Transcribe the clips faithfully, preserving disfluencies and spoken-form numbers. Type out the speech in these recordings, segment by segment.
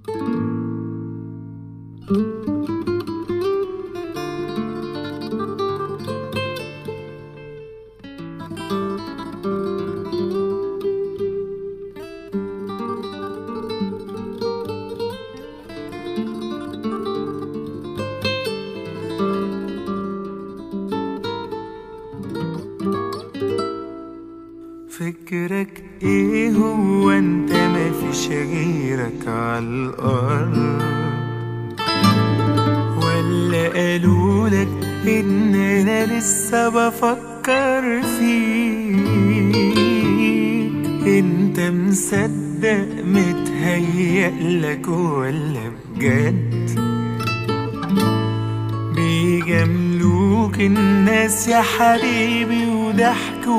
فكرك ايه هو انت مفيش غيرك عالارض؟ ولا قالولك ان انا لسه بفكر فيك؟ انت مصدق متهيألك ولا بجد بيجاملوك الناس يا حبيبي وضحكوا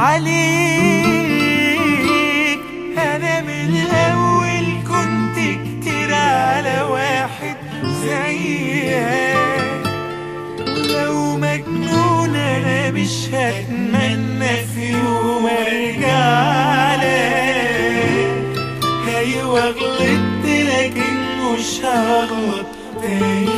عليك؟ انا من الاول كنت كتير على واحد زيك، ولو مجنون انا مش هتمنى في يوم ارجع لك. ايوه غلطت لكن مش هغلط تاني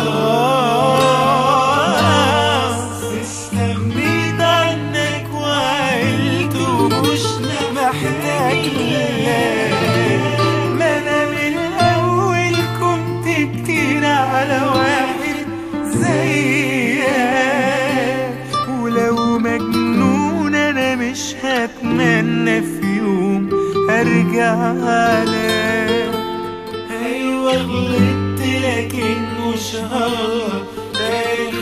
خلاص. استغنيت عنك وعقلت ومش محتاج لك. ما انا من الاول كنت كتير على واحد زيك، ولو مجنون انا مش هتمنى في يوم ارجع لك. ايوه غلطت لكن مش هغلط تاني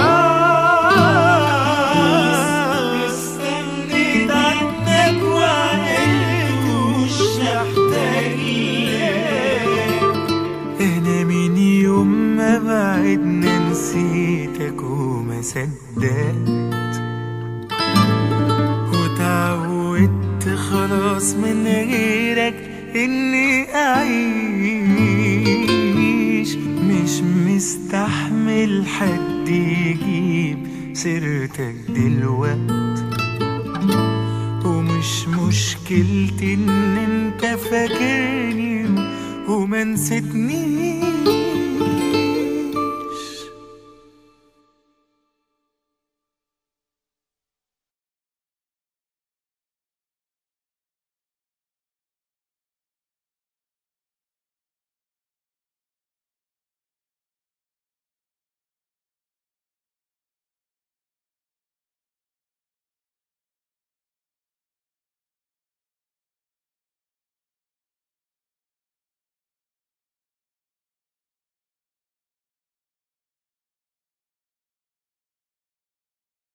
خلاص. استغنيت عنك وعقلت ومش محتاج لك. انا من يوم ما بعدنا نسيتك وما صدقت، وتعودت خلاص من غيرك اني اعيش. مش مستحمل حد يجيب سيرتك دلوقت، ومش مشكلتي ان انت فاكرني وما نسيتنيش.